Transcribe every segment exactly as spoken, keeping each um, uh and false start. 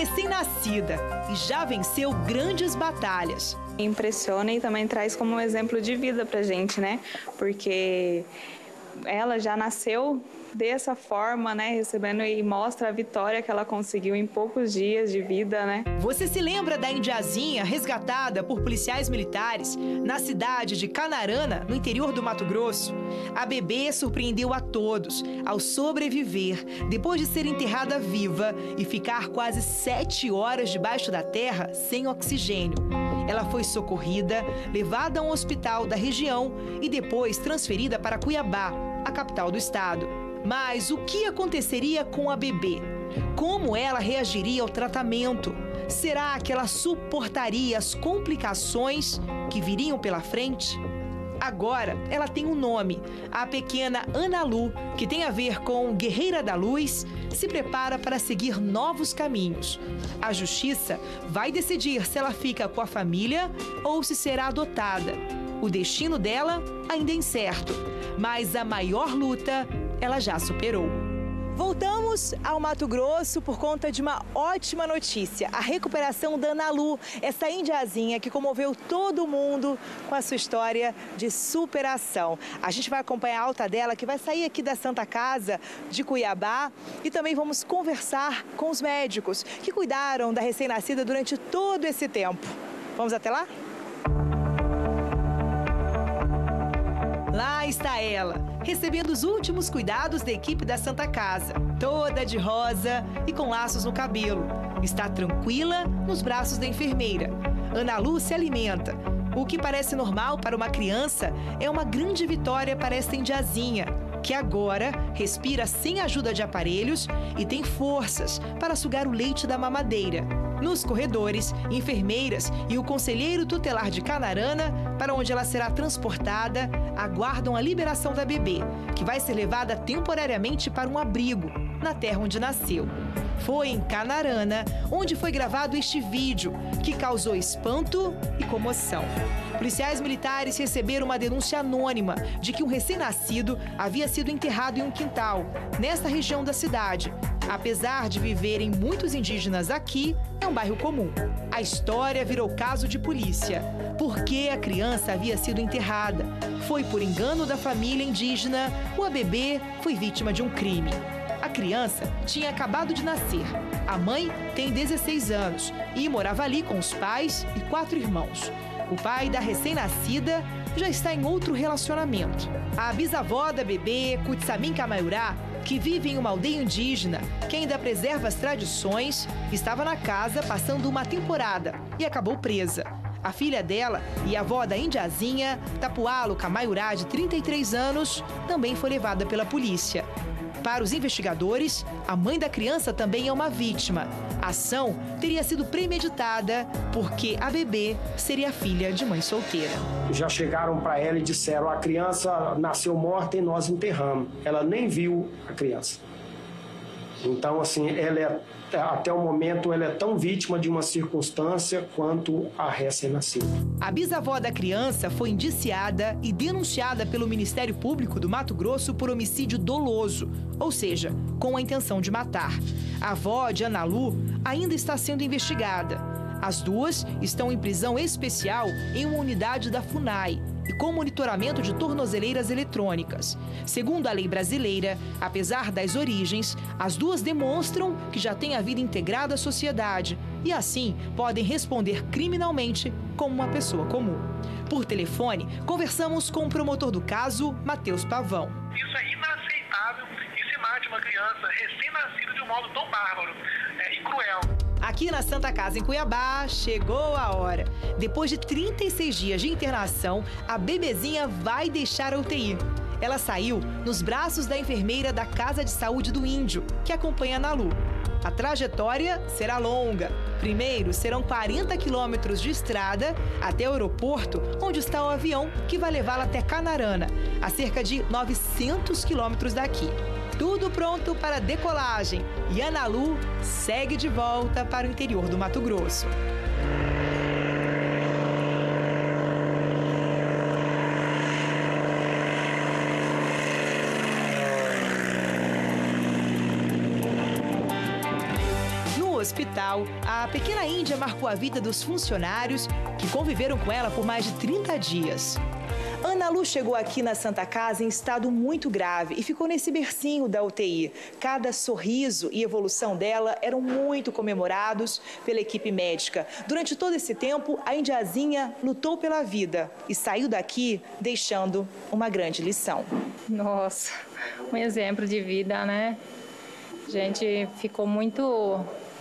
recém-nascida e já venceu grandes batalhas. Impressiona e também traz como um exemplo de vida pra gente, né? Porque ela já nasceu dessa forma, né, recebendo e mostra a vitória que ela conseguiu em poucos dias de vida, né? Você se lembra da indiazinha resgatada por policiais militares na cidade de Canarana, no interior do Mato Grosso? A bebê surpreendeu a todos ao sobreviver depois de ser enterrada viva e ficar quase sete horas debaixo da terra sem oxigênio. Ela foi socorrida, levada a um hospital da região e depois transferida para Cuiabá, a capital do estado. Mas o que aconteceria com a bebê? Como ela reagiria ao tratamento? Será que ela suportaria as complicações que viriam pela frente? Agora, ela tem um nome. A pequena Ana Lu, que tem a ver com Guerreira da Luz, se prepara para seguir novos caminhos. A justiça vai decidir se ela fica com a família ou se será adotada. O destino dela ainda é incerto, mas a maior luta ela já superou. Voltamos ao Mato Grosso por conta de uma ótima notícia. A recuperação da Ana Lu, essa indiazinha que comoveu todo mundo com a sua história de superação. A gente vai acompanhar a alta dela, que vai sair aqui da Santa Casa de Cuiabá. E também vamos conversar com os médicos que cuidaram da recém-nascida durante todo esse tempo. Vamos até lá? Lá está ela, recebendo os últimos cuidados da equipe da Santa Casa, toda de rosa e com laços no cabelo. Está tranquila nos braços da enfermeira. Ana Lu se alimenta. O que parece normal para uma criança é uma grande vitória para esta indiazinha, que agora respira sem ajuda de aparelhos e tem forças para sugar o leite da mamadeira. Nos corredores, enfermeiras e o conselheiro tutelar de Canarana, para onde ela será transportada, aguardam a liberação da bebê, que vai ser levada temporariamente para um abrigo, na terra onde nasceu. Foi em Canarana onde foi gravado este vídeo, que causou espanto e comoção. Policiais militares receberam uma denúncia anônima de que um recém-nascido havia sido enterrado em um quintal, nesta região da cidade. Apesar de viverem muitos indígenas aqui, é um bairro comum. A história virou caso de polícia. Por que a criança havia sido enterrada? Foi por engano da família indígena ou a bebê foi vítima de um crime? A criança tinha acabado de nascer. A mãe tem dezesseis anos e morava ali com os pais e quatro irmãos. O pai da recém-nascida já está em outro relacionamento. A bisavó da bebê, Kutsamin Kamaiurá, que vive em uma aldeia indígena, que ainda preserva as tradições, estava na casa passando uma temporada e acabou presa. A filha dela e a avó da indiazinha, Tapualo Kamaiurá, de trinta e três anos, também foi levada pela polícia. Para os investigadores, a mãe da criança também é uma vítima. A ação teria sido premeditada porque a bebê seria filha de mãe solteira. Já chegaram para ela e disseram: a criança nasceu morta e nós enterramos. Ela nem viu a criança. Então, assim, ela é, até o momento, ela é tão vítima de uma circunstância quanto a recém-nascida. A bisavó da criança foi indiciada e denunciada pelo Ministério Público do Mato Grosso por homicídio doloso, ou seja, com a intenção de matar. A avó de Ana Lu ainda está sendo investigada. As duas estão em prisão especial em uma unidade da FUNAI e com monitoramento de tornozeleiras eletrônicas. Segundo a lei brasileira, apesar das origens, as duas demonstram que já têm a vida integrada à sociedade e, assim, podem responder criminalmente como uma pessoa comum. Por telefone, conversamos com o promotor do caso, Matheus Pavão. Isso é inaceitável que se mate uma criança recém-nascida de um modo tão bárbaro é, e cruel. Aqui na Santa Casa, em Cuiabá, chegou a hora. Depois de trinta e seis dias de internação, a bebezinha vai deixar a U T I. Ela saiu nos braços da enfermeira da Casa de Saúde do Índio, que acompanha a Ana Lu. A trajetória será longa. Primeiro, serão quarenta quilômetros de estrada até o aeroporto, onde está o avião que vai levá-la até Canarana, a cerca de novecentos quilômetros daqui. Tudo pronto para a decolagem e Ana Lu segue de volta para o interior do Mato Grosso. hospital, a pequena Índia marcou a vida dos funcionários que conviveram com ela por mais de trinta dias. Ana Lu chegou aqui na Santa Casa em estado muito grave e ficou nesse bercinho da U T I. Cada sorriso e evolução dela eram muito comemorados pela equipe médica. Durante todo esse tempo, a indiazinha lutou pela vida e saiu daqui deixando uma grande lição. Nossa, um exemplo de vida, né? A gente ficou muito,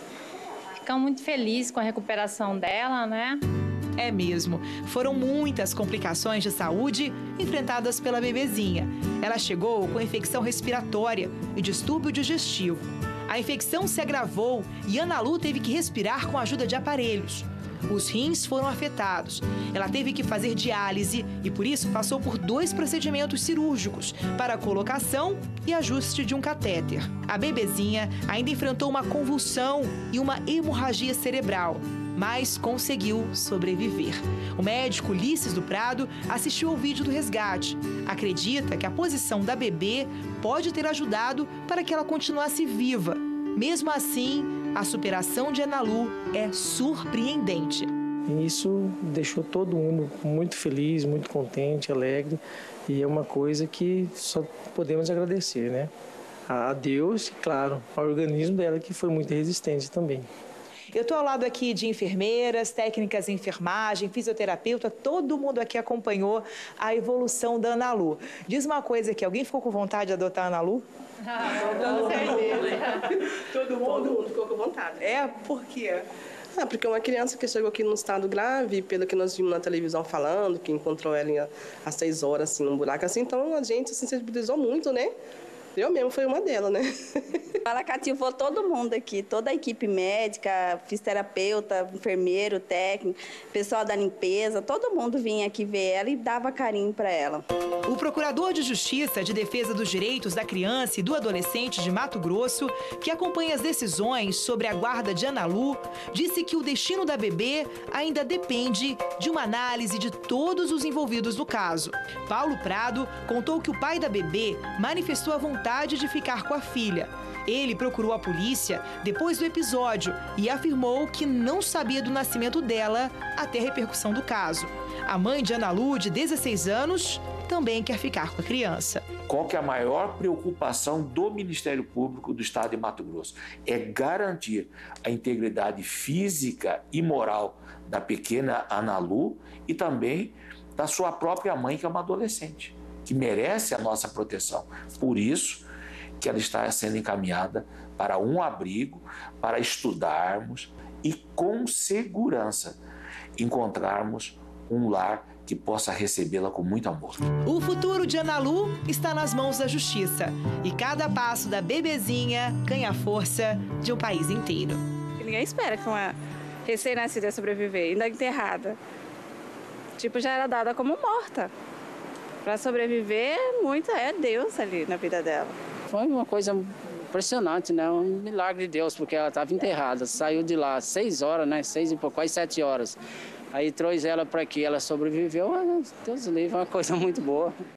ficou muito feliz com a recuperação dela, né? É mesmo. Foram muitas complicações de saúde enfrentadas pela bebezinha. Ela chegou com infecção respiratória e distúrbio digestivo. A infecção se agravou e Ana Lu teve que respirar com a ajuda de aparelhos. Os rins foram afetados. Ela teve que fazer diálise e, por isso, passou por dois procedimentos cirúrgicos para a colocação e ajuste de um catéter. A bebezinha ainda enfrentou uma convulsão e uma hemorragia cerebral, mas conseguiu sobreviver. O médico Ulisses do Prado assistiu ao vídeo do resgate. Acredita que a posição da bebê pode ter ajudado para que ela continuasse viva. Mesmo assim, a superação de Ana Lu é surpreendente. Isso deixou todo mundo muito feliz, muito contente, alegre, e é uma coisa que só podemos agradecer, né? A Deus e, claro, ao organismo dela, que foi muito resistente também. Eu estou ao lado aqui de enfermeiras, técnicas de enfermagem, fisioterapeuta, todo mundo aqui acompanhou a evolução da Ana Lu. Diz uma coisa aqui, alguém ficou com vontade de adotar a Ana Lu? Ah, com certeza. Todo mundo? Todo mundo ficou com vontade. É? Por quê? Ah, porque uma criança que chegou aqui num estado grave, pelo que nós vimos na televisão falando, que encontrou ela às seis horas, assim, num buraco assim, então a gente se sensibilizou muito, né? Eu mesmo fui uma delas, né? Ela cativou todo mundo aqui, toda a equipe médica, fisioterapeuta, enfermeiro, técnico, pessoal da limpeza, todo mundo vinha aqui ver ela e dava carinho para ela. O procurador de Justiça de Defesa dos Direitos da Criança e do Adolescente de Mato Grosso, que acompanha as decisões sobre a guarda de Ana Lu, disse que o destino da bebê ainda depende de uma análise de todos os envolvidos no caso. Paulo Prado contou que o pai da bebê manifestou a vontade de ficar com a filha. Ele procurou a polícia depois do episódio e afirmou que não sabia do nascimento dela até a repercussão do caso. A mãe de Ana Lu, de dezesseis anos, também quer ficar com a criança. Qual que é a maior preocupação do Ministério Público do Estado de Mato Grosso? É garantir a integridade física e moral da pequena Ana Lu e também da sua própria mãe, que é uma adolescente, que merece a nossa proteção. Por isso que ela está sendo encaminhada para um abrigo, para estudarmos e, com segurança, encontrarmos um lar que possa recebê-la com muito amor. O futuro de Ana Lu está nas mãos da Justiça e cada passo da bebezinha ganha força de um país inteiro. Ninguém espera que uma recém-nascida ia sobreviver, ainda enterrada. Tipo, já era dada como morta. Para sobreviver, muito é Deus ali na vida dela. Foi uma coisa impressionante, né? Um milagre de Deus, porque ela estava enterrada. Saiu de lá seis horas, né? Seis e pouco, quase sete horas. Aí trouxe ela para aqui, ela sobreviveu. Deus livre, é uma coisa muito boa.